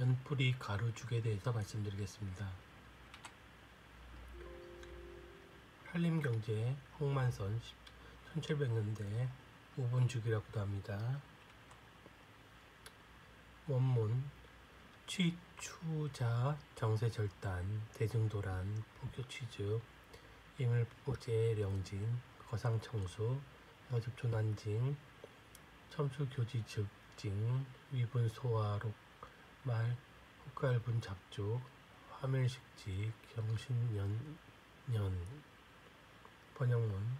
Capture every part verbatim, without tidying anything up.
연뿌리 가루죽에 대해서 말씀드리겠습니다. 한림경제 홍만선 천칠백 년대 우분죽이라고도 합니다. 원문 취추자 정세절단 대중도란 포교취즉 임을포제 령진 거상청수 여접촌안징 첨수교지즉징 위분소화록 말 혹갈분 잡죽 화밀식지 경신년 년 번역문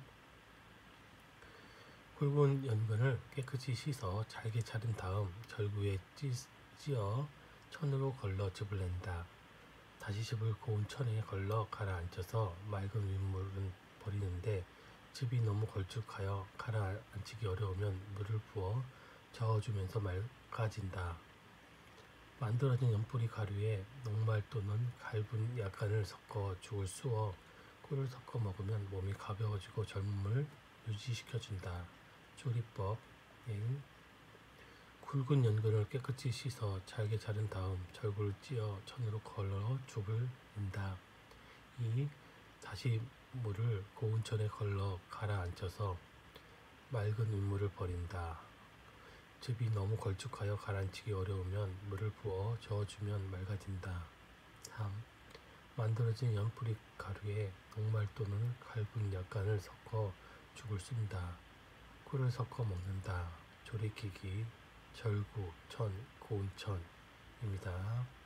굵은 연근을 깨끗이 씻어 잘게 자른 다음 절구에 찌어 천으로 걸러 즙을 낸다. 다시 즙을 고운 천에 걸러 가라앉혀서 맑은 윗물은 버리는데 즙이 너무 걸쭉하여 가라앉히기 어려우면 물을 부어 저어주면서 맑아진다. 만들어진 연뿌리 가루에 녹말 또는 갈분 약간을 섞어 죽을 쑤어 꿀을 섞어 먹으면 몸이 가벼워지고 젊음을 유지시켜준다. 조리법 일. 굵은 연근을 깨끗이 씻어 잘게 자른 다음 절구를 찌어 천으로 걸러 죽을 낸다. 이. 다시 물을 고운 천에 걸러 가라앉혀서 맑은 윗물을 버린다. 즙이 너무 걸쭉하여 가라앉히기 어려우면 물을 부어 저어주면 맑아진다. 삼. 만들어진 연뿌리 가루에 녹말 또는 갈분 약간을 섞어 죽을 씁니다. 꿀을 섞어 먹는다. 조리기기 절구, 천, 고운 천입니다.